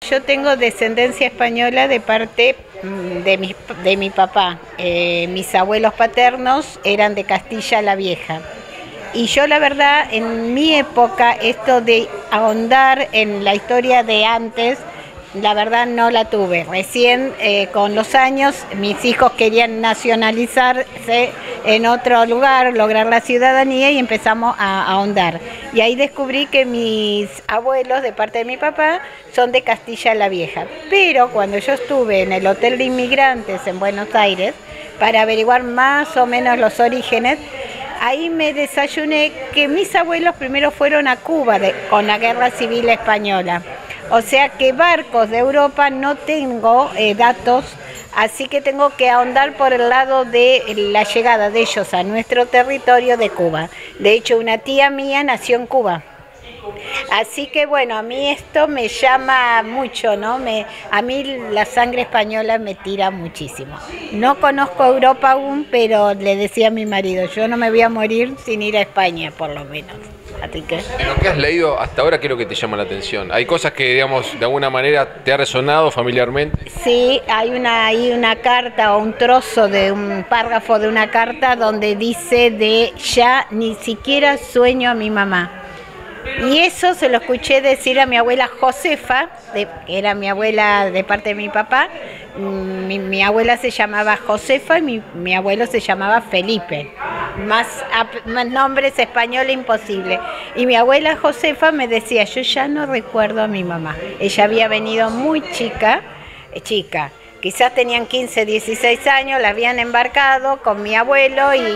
Yo tengo descendencia española de parte de mi papá. Mis abuelos paternos eran de Castilla la Vieja. Y yo la verdad, en mi época, esto de ahondar en la historia de antes, la verdad no la tuve. Recién con los años mis hijos querían nacionalizarse en otro lugar, lograr la ciudadanía y empezamos a ahondar. Y ahí descubrí que mis abuelos de parte de mi papá son de Castilla la Vieja. Pero cuando yo estuve en el Hotel de Inmigrantes en Buenos Aires, para averiguar más o menos los orígenes, ahí me desayuné que mis abuelos primero fueron a Cuba con la Guerra Civil Española. O sea que barcos de Europa no tengo datos, así que tengo que ahondar por el lado de la llegada de ellos a nuestro territorio de Cuba. De hecho, una tía mía nació en Cuba. Así que bueno, a mí esto me llama mucho, ¿no? A mí la sangre española me tira muchísimo. No conozco Europa aún, pero le decía a mi marido, yo no me voy a morir sin ir a España, por lo menos. Así que... En lo que has leído hasta ahora, ¿qué es lo que te llama la atención? ¿Hay cosas que, digamos, de alguna manera te ha resonado familiarmente? Sí, hay una carta o un trozo de un párrafo de una carta donde dice de ya ni siquiera sueño a mi mamá. Y eso se lo escuché decir a mi abuela Josefa, que era mi abuela de parte de mi papá. Mi abuela se llamaba Josefa y mi abuelo se llamaba Felipe. Más nombres españoles imposible. Y mi abuela Josefa me decía, yo ya no recuerdo a mi mamá. Ella había venido muy chica. Quizás tenían 15, 16 años, la habían embarcado con mi abuelo y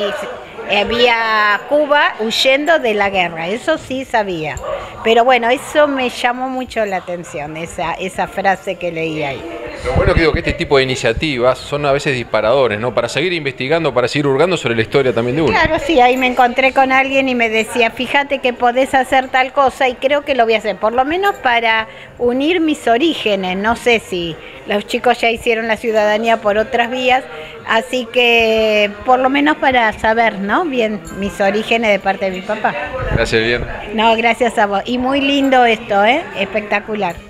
había Cuba huyendo de la guerra, eso sí sabía. Pero bueno, eso me llamó mucho la atención, esa frase que leí ahí. Lo bueno que digo que este tipo de iniciativas son a veces disparadores, ¿no? Para seguir investigando, para seguir hurgando sobre la historia también de uno. Claro, sí, ahí me encontré con alguien y me decía, fíjate que podés hacer tal cosa y creo que lo voy a hacer, por lo menos para unir mis orígenes. No sé si los chicos ya hicieron la ciudadanía por otras vías, así que por lo menos para saber, ¿no? Bien, mis orígenes de parte de mi papá. Gracias, bien. No, gracias a vos. Y muy lindo esto, ¿eh? Espectacular.